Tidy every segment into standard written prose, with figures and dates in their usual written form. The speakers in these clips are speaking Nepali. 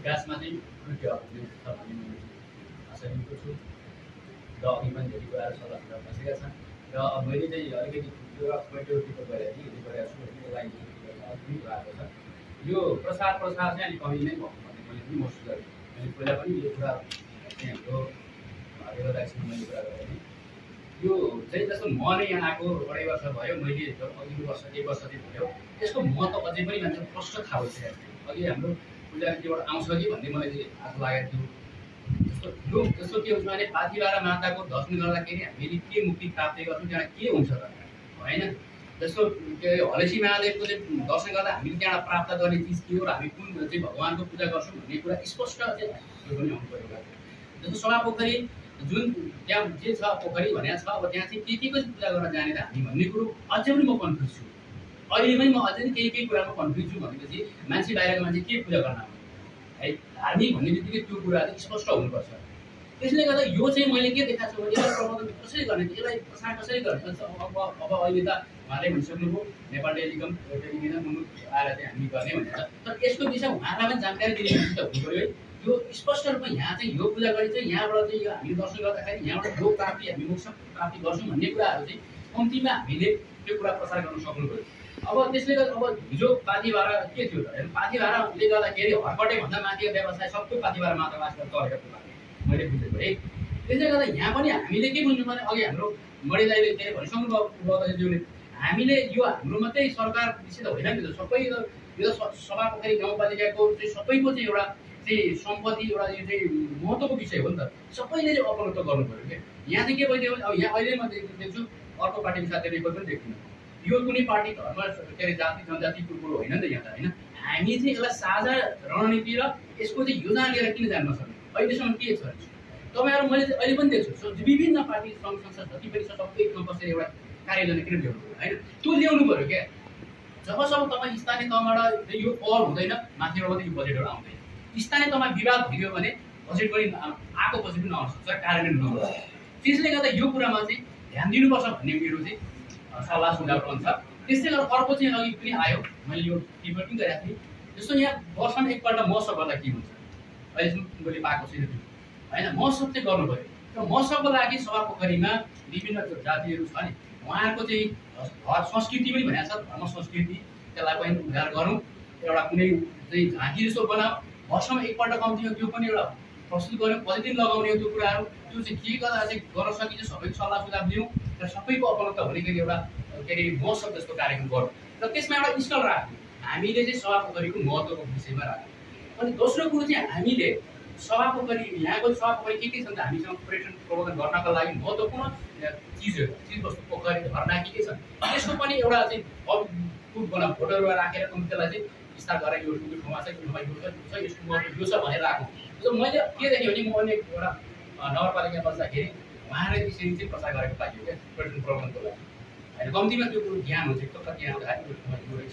विकासमा चाहिँ त्रुटिहरू छ भन्ने मैले आशा लिएको छु र अघि पनि धेरै कुराहरू सल्लाह सुझाव बसेका छन् र मैले चाहिँ अलिकति एउटा कमेन्टको गएर हिँड्दै गरेको छु यसलाई अघि भएको छ यो प्रचार चाहिँ अलिक कमी नै भएको भन्ने मैले पनि महसुस गरेँ मैले पहिला पनि यो कुरा चाहिँ हाम्रो बेलदासँग मैले कुरा गरेँ यो चाहिँ जस्तो म नै यहाँ आएको 2.5 वर्ष भयो मैले अघिल्लो वर्ष 1 वर्ष चाहिँ भयो यसको महत्त्व अझै पनि मान्छेले प्रष्ट थाहा भइसकेको थियो अघि हाम्रो पूजारीबाट आउँछ कि भन्ने मलाई चाहिँ आशा लागेको थियो जस्तो के हुन्छ भने पाथिभरा माताको दर्शन गर्दाखेरि हामीले के मुक्ति प्राप्त गर्छौँ त्यहाँ के हुन्छ त होइन जस्तो के हलेसी महादेवको चाहिँ दर्शन गर्दा हामीले त्यहाँ प्राप्त गर्ने चिज के हो र हामी कुन चाहिँ भगवान्को पूजा गर्छौँ भन्ने कुरा स्पष्ट चाहिँ पनि हुनु पऱ्यो जस्तो सभा पोखरी जुन त्यहाँ जे छ पोखरी भनेको छ अब त्यहाँ चाहिँ के को पूजा गर्न जाने त हामी भन्ने कुरो अझै पनि म कन्फ्युज छु अहिले पनि म अझै केही कुरामा कन्फ्युज छु भनेपछि मान्छे बाहिरको मान्छे के पूजा गर्न आउने है धार्मिक भन्ने बित्तिकै त्यो कुरा चाहिँ स्पष्ट हुनुपर्छ त्यसले गर्दा यो चाहिँ मैले के देखाएको छु भने यसलाई प्रबन्धन कसरी गर्ने यसलाई प्रसार कसरी गर्ने अब अहिले त उहाँले भनिसक्नुभयो नेपाल टेलिभिजन मुलुक आएर चाहिँ हामी गर्ने भनेर तर यसको विषय उहाँलाई पनि जानकारी दिने त हुनु पऱ्यो है यो स्पष्ट रूपमा यहाँ चाहिँ यो पूजा गरी चाहिँ यहाँबाट चाहिँ यो हामी दर्शन गर्दाखेरि यहाँबाट यो प्राप्ति हामी मोक्ष प्राप्ति गर्छौँ भन्ने कुराहरू चाहिँ कम्तीमा हामीले त्यो कुरा प्रसार गर्न सक्नु पऱ्यो अब त्यसले गर्दा अब हिजो पाथिभरा के थियो त पाथिभराले गर्दाखेरि हर्कटे भन्दा माथिको व्यवसाय सबै पाथिभरा मातावास गरेको कुरा मैले बुझेको है त्यसले गर्दा यहाँ पनि हामीले के बुझ्नु पर्ने अघि हाम्रो मणि दाइले के भनिसक्नुभयो हामीले यो हाम्रो मात्रै सरकार विषय त होइन नि त सबै यो सभा पोखरी गाउँपालिकाको चाहिँ सबैको चाहिँ एउटा चाहिँ सम्पत्ति एउटा यो चाहिँ महत्त्वको विषय हो नि त सबैले चाहिँ अवगत गर्नु पऱ्यो क्या यहाँ चाहिँ के भइदियो भने अब यहाँ अहिले म देख्छु अर्को पार्टीको साथीहरू एक पनि देख्दिनँ यो कुनै पार्टी धर्म के अरे जाति जनजातिको कुरो होइन नि त यहाँ त होइन हामी चाहिँ यसलाई साझा रणनीति र यसको चाहिँ योजना लिएर किन जान नसक्ने अहिलेसम्म के छ तपाईँहरू मैले चाहिँ अहिले पनि देख्छु विभिन्न पार्टी सङ्घ संस्था जति पनि छ सबै एकमा बसेर एउटा कार्ययोजना किन ल्याउनु पऱ्यो होइन त्यो ल्याउनु पऱ्यो क्या जबसम्म तपाईँ स्थानीय तहबाट यो पहल हुँदैन माथिबाट मात्रै यो बजेटहरू आउँदैन स्थानीय तहमा विवाद भइदियो भने बजेट पनि आएको बजेट पनि नआउन सक्छ कार्यान्वयन नहुन्छ त्यसले गर्दा यो कुरामा चाहिँ ध्यान दिनुपर्छ भन्ने मेरो चाहिँ सल्लाह सुझाव रहन्छ त्यसले गर्दा अर्को चाहिँ अघि पनि आयो मैले यो टिप्पणी पनि गरेको थिएँ जस्तो यहाँ वर्षमा एकपल्ट महोत्सव गर्दा के हुन्छ अहिलेसम्म मैले पाएको छैन त्यो होइन महोत्सव चाहिँ गर्नु पऱ्यो र महोत्सवको लागि सभा पोखरीमा विभिन्न जातिहरू छ नि उहाँहरूको चाहिँ संस्कृति पनि भनेको छ धर्म संस्कृति त्यसलाई पनि उद्धार गरौँ एउटा कुनै चाहिँ झाँकी जस्तो बनाऊ वर्षमा एकपल्ट कम्तीमा त्यो पनि एउटा प्रस्तुत गऱ्यौँ कति दिन लगाउने हो त्यो कुराहरू त्यो चाहिँ के गर्दा चाहिँ गर्न सकिन्छ सबैको सल्लाह सुझाव दिउँ र सबैको उपलब्ध हुने गरी एउटा के अरे महोत्सव जस्तो कार्यक्रम गरौँ र त्यसमा एउटा स्टल राख्यौँ हामीले चाहिँ सभा पोखरीको महत्त्वको विषयमा राख्यौँ अनि दोस्रो कुरो चाहिँ हामीले सभा पोखरी यहाँको सभा पोखरी के छन् त हामीसँग पर्यटन प्रबन्धन गर्नको लागि महत्त्वपूर्ण चिजहरू चिजवस्तु पोखरी झरना के छन् त्यसको पनि एउटा चाहिँ बना फोटोहरू राखेर त्यसलाई चाहिँ विस्तार गरेर यो ठाउँमा चाहिँ यो छ यसको महत्त्व यो छ भनेर राखौँ जस्तो मैले के देखेँ भने म अन्य एउटा नगरपालिका बस्दाखेरि उहाँले त्यसरी चाहिँ प्रचार गरेको पाइयो क्या पर्यटन प्रबन्धनको लागि होइन कम्तीमा त्यो कुरो ज्ञान हुन्छ कति आउँदाखेरि यो ठाउँमा यो रहेछ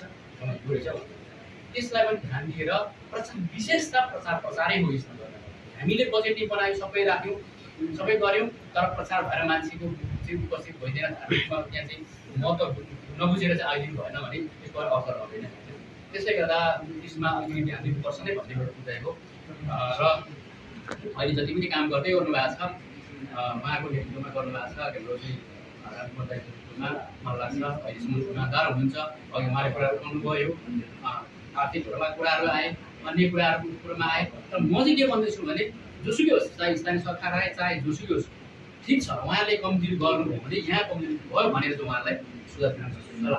त्यसलाई पनि ध्यान दिएर विशेषता प्रचारै हो यसमा गर्दा हामीले बजेट बनायो सबै राख्यौँ सबै गऱ्यौँ तर प्रचार भएर मान्छेको चाहिँ उपस्थित भइदिएर धार्मिकमा त्यहाँ चाहिँ महत्त्व नबुझेर चाहिँ आइदिनु भएन भने त्यसको अर्थ रहँदैन त्यसले गर्दा त्यसमा अलिकति ध्यान दिनुपर्छ नै भन्ने एउटा बुझाएको र अहिले जति पनि काम गर्दै गर्नुभएको छ उहाँको नेतृत्वमा गर्नुभएको छ हाम्रो चाहिँ राजमन्त्रीमा मलाई लाग्छ अहिलेसम्म इमान्दार हुनुहुन्छ अघि उहाँले कुराहरू गर्नुभयो आर्थिक कुराहरू आए अन्य कुरामा आए तर म चाहिँ के भन्दैछु भने जोसुकै होस् चाहे स्थानीय सरकार आए चाहे जोसुकै होस् ठिक छ उहाँले कमजोरी गर्नुभयो भने यहाँ कमजोरी भयो भनेर चाहिँ उहाँलाई सुझाव दिन सक्छु